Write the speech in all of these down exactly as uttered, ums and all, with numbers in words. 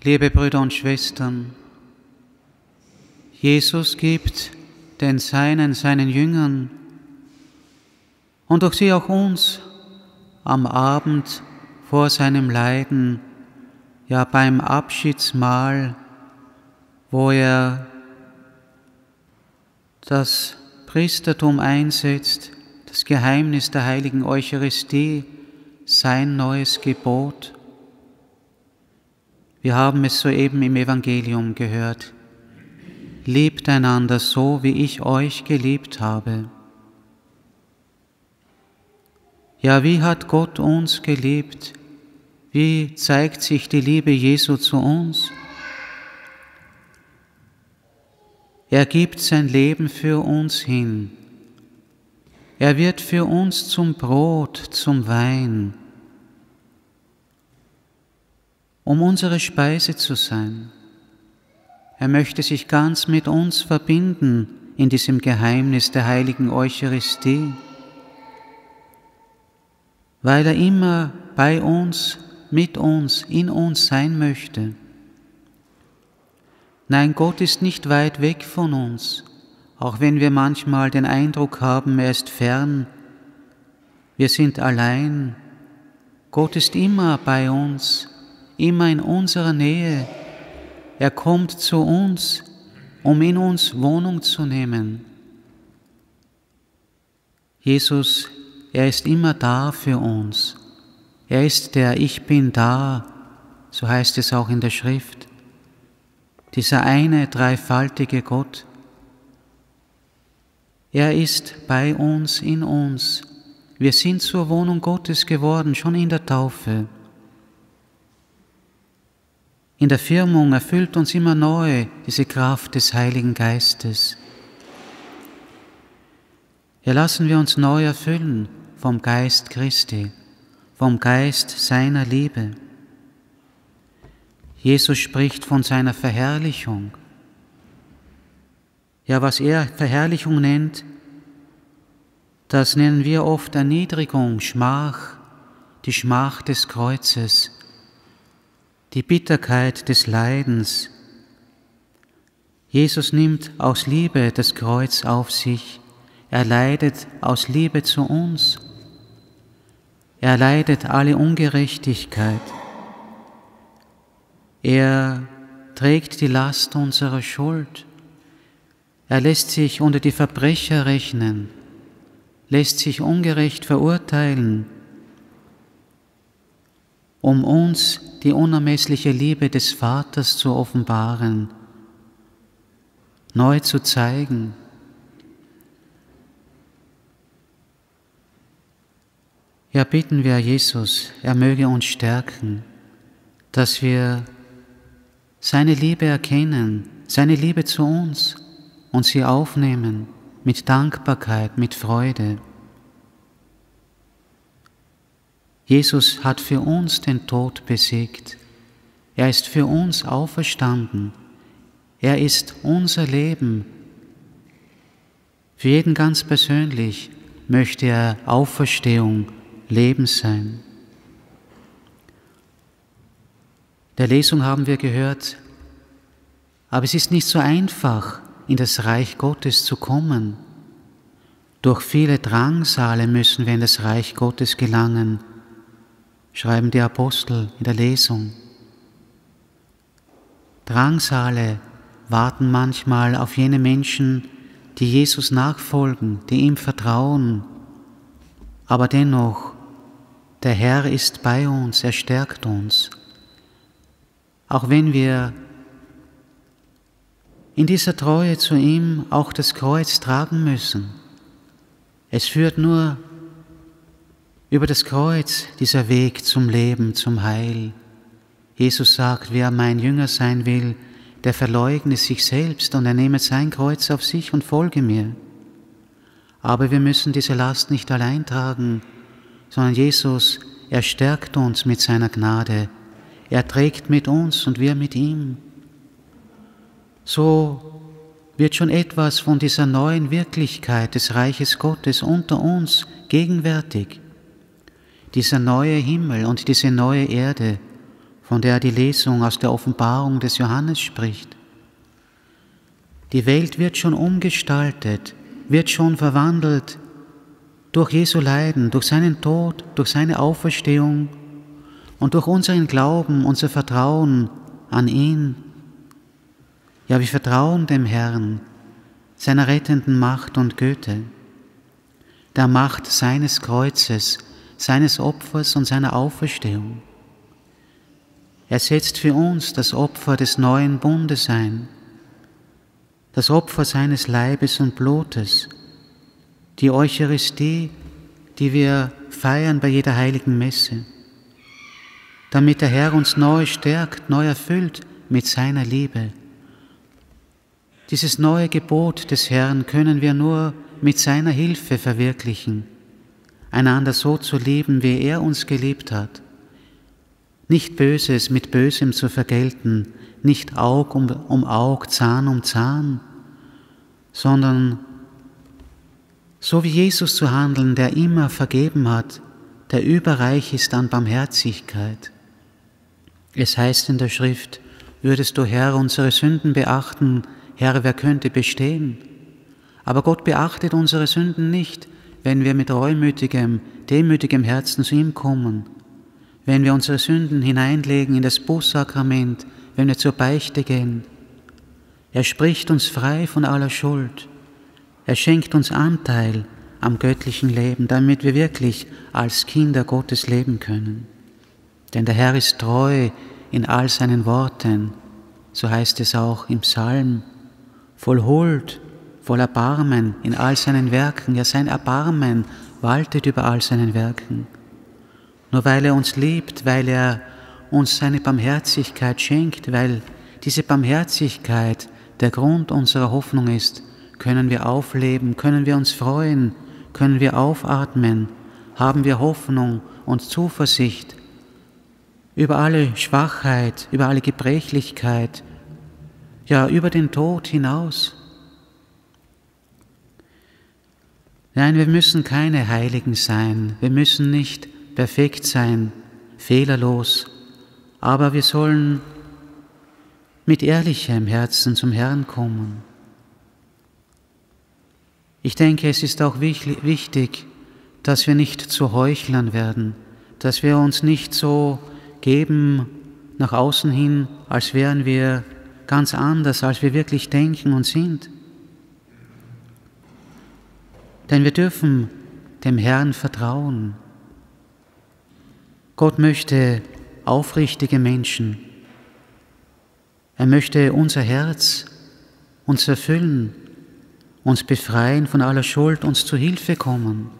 Liebe Brüder und Schwestern, Jesus gibt den Seinen, seinen Jüngern und durch sie auch uns am Abend vor seinem Leiden, ja beim Abschiedsmahl, wo er das Priestertum einsetzt, das Geheimnis der heiligen Eucharistie, sein neues Gebot. Wir haben es soeben im Evangelium gehört. Liebt einander so, wie ich euch geliebt habe. Ja, wie hat Gott uns geliebt? Wie zeigt sich die Liebe Jesu zu uns? Er gibt sein Leben für uns hin. Er wird für uns zum Brot, zum Wein, um unsere Speise zu sein. Er möchte sich ganz mit uns verbinden in diesem Geheimnis der heiligen Eucharistie, weil er immer bei uns, mit uns, in uns sein möchte. Nein, Gott ist nicht weit weg von uns, auch wenn wir manchmal den Eindruck haben, er ist fern. Wir sind allein. Gott ist immer bei uns, immer in unserer Nähe. Er kommt zu uns, um in uns Wohnung zu nehmen. Jesus, er ist immer da für uns. Er ist der Ich bin da, so heißt es auch in der Schrift. Dieser eine dreifaltige Gott. Er ist bei uns, in uns. Wir sind zur Wohnung Gottes geworden, schon in der Taufe. In der Firmung erfüllt uns immer neu diese Kraft des Heiligen Geistes. Ja, lassen wir uns neu erfüllen vom Geist Christi, vom Geist seiner Liebe. Jesus spricht von seiner Verherrlichung. Ja, was er Verherrlichung nennt, das nennen wir oft Erniedrigung, Schmach, die Schmach des Kreuzes, die Bitterkeit des Leidens. Jesus nimmt aus Liebe das Kreuz auf sich. Er leidet aus Liebe zu uns. Er leidet alle Ungerechtigkeit. Er trägt die Last unserer Schuld. Er lässt sich unter die Verbrecher rechnen, lässt sich ungerecht verurteilen, um uns die unermessliche Liebe des Vaters zu offenbaren, neu zu zeigen. Ja, bitten wir Jesus, er möge uns stärken, dass wir seine Liebe erkennen, seine Liebe zu uns und sie aufnehmen mit Dankbarkeit, mit Freude. Jesus hat für uns den Tod besiegt. Er ist für uns auferstanden. Er ist unser Leben. Für jeden ganz persönlich möchte er Auferstehung, Leben sein. Der Lesung haben wir gehört, aber es ist nicht so einfach, in das Reich Gottes zu kommen. Durch viele Drangsale müssen wir in das Reich Gottes gelangen, schreiben die Apostel in der Lesung. Drangsale warten manchmal auf jene Menschen, die Jesus nachfolgen, die ihm vertrauen. Aber dennoch, der Herr ist bei uns, er stärkt uns. Auch wenn wir in dieser Treue zu ihm auch das Kreuz tragen müssen. Es führt nur über das Kreuz dieser Weg zum Leben, zum Heil. Jesus sagt, wer mein Jünger sein will, der verleugne sich selbst und er nehme sein Kreuz auf sich und folge mir. Aber wir müssen diese Last nicht allein tragen, sondern Jesus, er stärkt uns mit seiner Gnade. Er trägt mit uns und wir mit ihm. So wird schon etwas von dieser neuen Wirklichkeit des Reiches Gottes unter uns gegenwärtig. Dieser neue Himmel und diese neue Erde, von der die Lesung aus der Offenbarung des Johannes spricht. Die Welt wird schon umgestaltet, wird schon verwandelt durch Jesu Leiden, durch seinen Tod, durch seine Auferstehung und durch unseren Glauben, unser Vertrauen an ihn. Ja, wir vertrauen dem Herrn, seiner rettenden Macht und Güte, der Macht seines Kreuzes, seines Opfers und seiner Auferstehung. Er setzt für uns das Opfer des neuen Bundes ein, das Opfer seines Leibes und Blutes, die Eucharistie, die wir feiern bei jeder heiligen Messe, damit der Herr uns neu stärkt, neu erfüllt mit seiner Liebe. Dieses neue Gebot des Herrn können wir nur mit seiner Hilfe verwirklichen, einander so zu lieben, wie er uns geliebt hat. Nicht Böses mit Bösem zu vergelten, nicht Aug um, um Aug, Zahn um Zahn, sondern so wie Jesus zu handeln, der immer vergeben hat, der überreich ist an Barmherzigkeit. Es heißt in der Schrift, würdest du, Herr, unsere Sünden beachten, Herr, wer könnte bestehen? Aber Gott beachtet unsere Sünden nicht, wenn wir mit reumütigem, demütigem Herzen zu ihm kommen, wenn wir unsere Sünden hineinlegen in das Bußsakrament, wenn wir zur Beichte gehen. Er spricht uns frei von aller Schuld. Er schenkt uns Anteil am göttlichen Leben, damit wir wirklich als Kinder Gottes leben können. Denn der Herr ist treu in all seinen Worten, so heißt es auch im Psalm, voll Huld, voll Erbarmen in all seinen Werken. Ja, sein Erbarmen waltet über all seinen Werken. Nur weil er uns liebt, weil er uns seine Barmherzigkeit schenkt, weil diese Barmherzigkeit der Grund unserer Hoffnung ist, können wir aufleben, können wir uns freuen, können wir aufatmen, haben wir Hoffnung und Zuversicht über alle Schwachheit, über alle Gebrechlichkeit, ja, über den Tod hinaus. Nein, wir müssen keine Heiligen sein, wir müssen nicht perfekt sein, fehlerlos, aber wir sollen mit ehrlichem Herzen zum Herrn kommen. Ich denke, es ist auch wichtig, dass wir nicht zu Heuchlern werden, dass wir uns nicht so geben nach außen hin, als wären wir ganz anders, als wir wirklich denken und sind. Denn wir dürfen dem Herrn vertrauen. Gott möchte aufrichtige Menschen. Er möchte unser Herz uns erfüllen, uns befreien von aller Schuld, uns zu Hilfe kommen.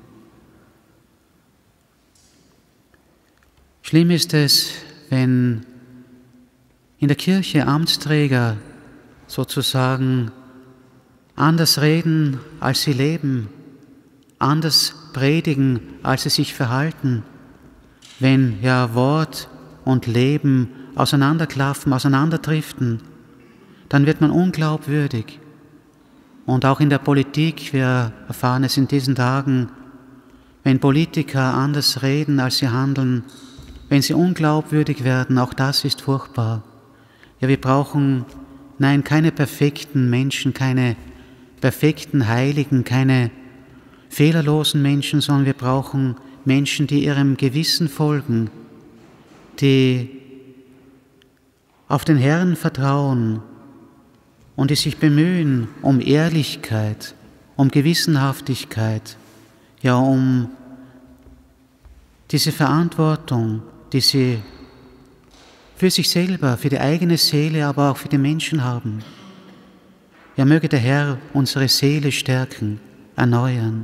Schlimm ist es, wenn in der Kirche Amtsträger sozusagen anders reden, als sie leben, anders predigen, als sie sich verhalten, wenn ja Wort und Leben auseinanderklaffen, auseinanderdriften, dann wird man unglaubwürdig. Und auch in der Politik, wir erfahren es in diesen Tagen, wenn Politiker anders reden, als sie handeln, wenn sie unglaubwürdig werden, auch das ist furchtbar. Ja, wir brauchen, nein, keine perfekten Menschen, keine perfekten Heiligen, keine fehlerlosen Menschen, sondern wir brauchen Menschen, die ihrem Gewissen folgen, die auf den Herrn vertrauen und die sich bemühen um Ehrlichkeit, um Gewissenhaftigkeit, ja um diese Verantwortung, die sie für sich selber, für die eigene Seele, aber auch für die Menschen haben. Ja, möge der Herr unsere Seele stärken, erneuern.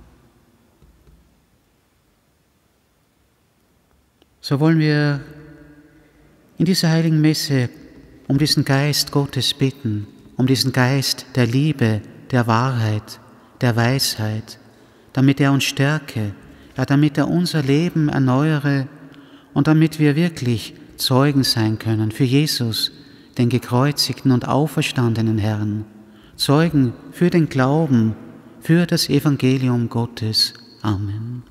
So wollen wir in dieser heiligen Messe um diesen Geist Gottes bitten, um diesen Geist der Liebe, der Wahrheit, der Weisheit, damit er uns stärke, ja, damit er unser Leben erneuere und damit wir wirklich Zeugen sein können für Jesus, den gekreuzigten und auferstandenen Herrn, Zeugen für den Glauben, für das Evangelium Gottes. Amen.